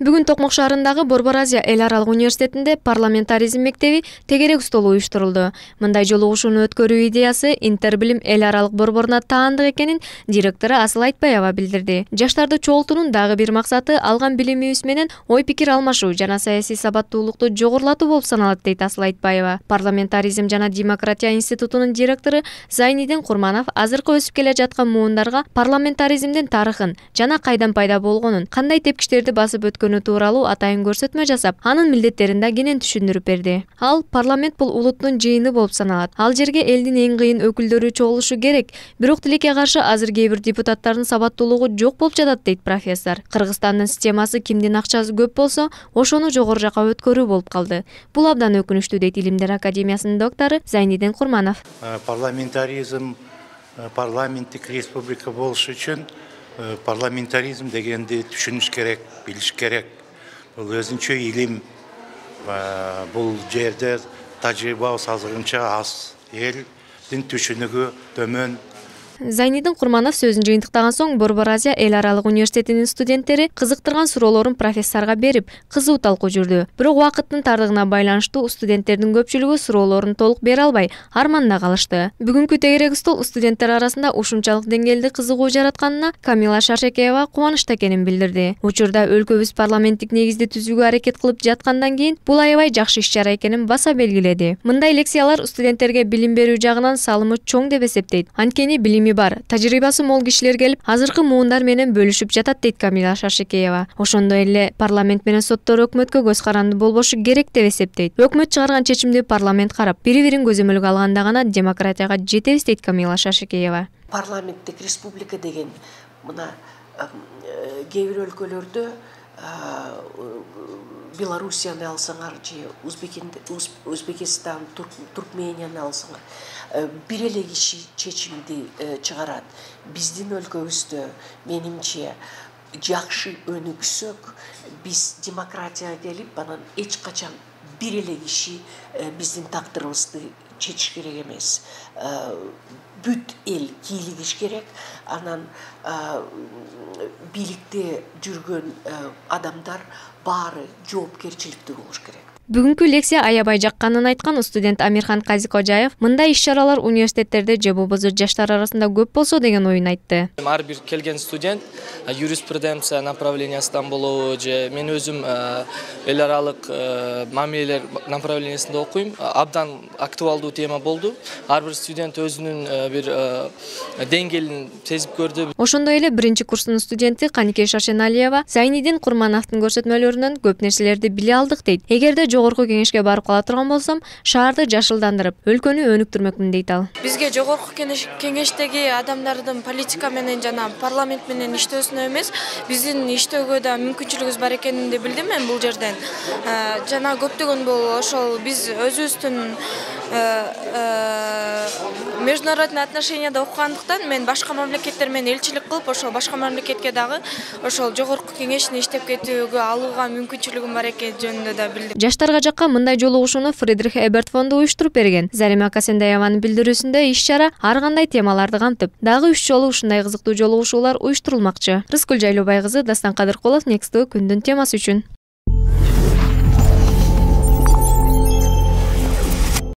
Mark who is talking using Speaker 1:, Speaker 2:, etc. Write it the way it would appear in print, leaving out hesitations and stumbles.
Speaker 1: Бүгүн Токмок шаарындагы Борбор Азия эл аралык университетинде парламентаризм мектеби тегерек столу уюштурулду. Мындай жолугушууну өткөрүү идеясы Интербилим эл аралык борборуна таандык экенин директору Асыл Айтбаева билдирди. Жаштарды чогултуунун дагы бир максаты алган билимибиз менен ой пикир алмашуу жана саясий сабаттуулукту жогорулатуу болуп саналат, дейт Асыл Айтбаева. Парламентаризм жана демократия институтунун директору Зайнидин Курманов азыркы өсүп келе жаткан муундарга парламентаризмдин тарыхын жана кайдан пайда болгонун, кандай тепкичтерди басып өткөнү тууралуу атайын көрсөтмө жасап, анын милдеттерин да кенен түшүндүрүп берди. Ал парламент бул улуттун жыйыны болуп саналат. Ал жерге элдин эң кыйын өкүлдөрү чогулушу керек. Бирок тилекке каршы азыр кээ бир депутаттардын сабаттуулугу жок болуп жатат, дейт профессор. Кыргызстандын системасы кимдин акчасы көп болсо, ошону жогору жакка өткөрүү болуп калды. Бул абдан өкүнүчтүү, дейт Илимдер академиясынын доктору Зайнидин Курманов.
Speaker 2: Парламентаризм парламенттик республика болуш үчүн парламентаризм дегенди түшүнүш керек, билиш керек. Бул өзүнчө илим. Бул жерде тажрыйбабыз азырынча аз. Элдин түшүнүгү төмөн.
Speaker 1: Зайнидин Курманов сөзүн жыйынтыктаган соң Борбор Азия эл аралык университетинин студенттери кызыктырган суроолорун профессорго берип, кызуу талкуу жүрдү. Бирок убакыттын тардыгына байланыштуу студенттердин көпчүлүгү суроолорун толук бере албай, арманда калышты. Бүгүнкү тегерек стол студенттер арасында ушунчалык деңгээлде кызыгуу жаратканына Камила Шаршекеева кубанычта экенин билдирди. Учурда өлкөбүз парламенттик негизди түзүүгө аракет кылып жаткандан кийин бул аябай жакшы иш-чара экенин баса белгиледи. Мындай лекциялар студенттерге билим берүү жагынан салымы чоң деп эсептейт. Анткени билими бар, тажрыйбасы мол кишилер келип, азыркы муундар менен бөлүшүп жатат, дейт Камила Шаршекеева. Ошондой эле парламент менен соттор өкмөткө көз каранды болбошу керек деп эсептейт. Өкмөт чыгарган чечимди парламент карап, бири-бирин көзөмөлгө алганда гана демократияга жетебиз, дейт Камила Шаршекеева.
Speaker 3: Парламенттик республика деген мына кээ бир өлкөлөрдө Белоруссияны алсаңар же Өзбекистан, Туркменияны алсаңар, бир эле киши чечимди чыгарат. Биздин өлкөбүздө менимче жакшы өнүксөк, биз демократияга келип, анан эч качан бир эле киши биздин тагдырыбызды чечиш керек эмес. Бүт эл кийлигиш керек, анан бийликте жүргөн адамдар баары жоопкерчиликтүү болуш керек.
Speaker 1: Бүгүнкү лекция аябай жакканын айткан студент Амирхан Казикожаев мындай иш-чаралар университеттерде же болбосо жаштар арасында көп болсо деген оюн айтты.
Speaker 4: Ар бир келген студент юриспруденция направлениясынан болобу же мен өзүм эл аралык мамилелер направлениясында окуйм. Абдан актуалдуу тема болду. Ар бир студент өзүнүн бир деңгээлин сезип көрдү.
Speaker 1: Ошондой эле биринчи курстун студенти Канике Шашеналиева Зайнидин Курмановдун көрсөтмөлөрүнөн көп нерселерди биле алдык, дейт. Эгерде жогорку кеңешке барып кала турган болсом, шаарды жашылдандырып, өлкөнү өнүктүрмөкмүн, дейт ал.
Speaker 5: Бизге жогорку кеңештеги адамдардын политика менен жана парламент менен иштөөсүнө эмес, биздин иштөөгө да мүмкүнчүлүгүбүз бар экенин да билдим мен бул жерден. Жана көптөгөн бул ошол биз өзүбүздүн международный отношенияда окугандыктан мен башка мамлекеттер менен элчилик кылып, ошол башка мамлекетке дагы ошол жогорку кеңешин иштеп кетүүгө алууга мүмкүнчүлүгүм бар экени жөнүндө да билдим.
Speaker 1: Жаштарга жакка мындай жолугушууну Фридрих Эберт фонду уюштуруп берген. Зарима Касендаеванын билдирүүсүндө иш-чара ар кандай темаларды камтып, дагы 3 жолу ушундай кызыктуу жолугушуулар уюштурулмакчы. Рыскүл Жайлообай кызы, Дастан Кадыркулов, Next күндүн темасы үчүн.